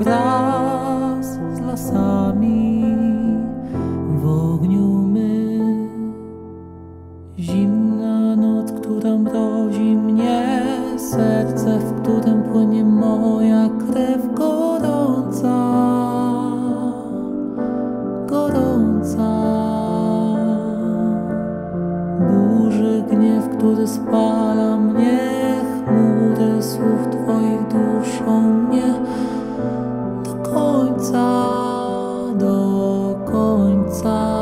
wraz z lasami w ogniu my. Zimna noc, która mrozi mnie, serce, w którym płynie moja krew gorąca, gorąca. Burzy gniew, który spala mnie, chmury słów Twoich duszą mnie do końca, do końca.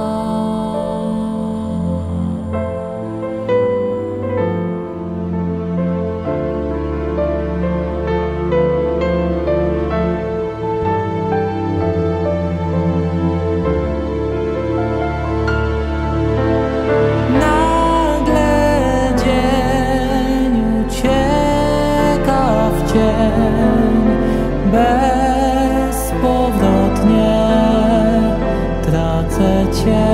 Bezpowrotnie tracę Cię.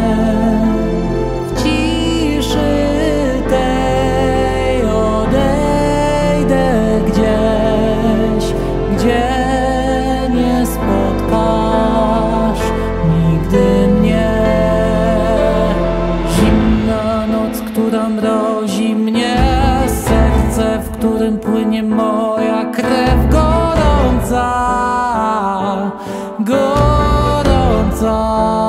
W ciszy tej odejdę gdzieś, gdzie nie spotkasz nigdy mnie. Zimna noc, która mrozi mnie, serce, w którym płynie moja krew gorąca, gorąca.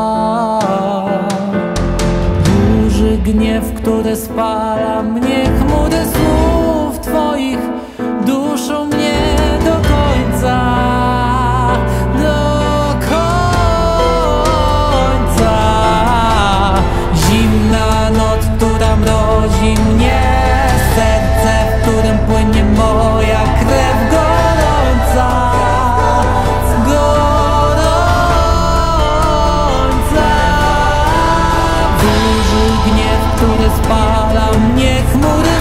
Burzy gniew, który spala mnie, chmury słów Twoich duszą mnie do końca, do końca. Zimna noc, która mrozi mnie, serce, w którym płynie moja krew gorąca, gorąca. Burzy gniew, który spala mnie, chmury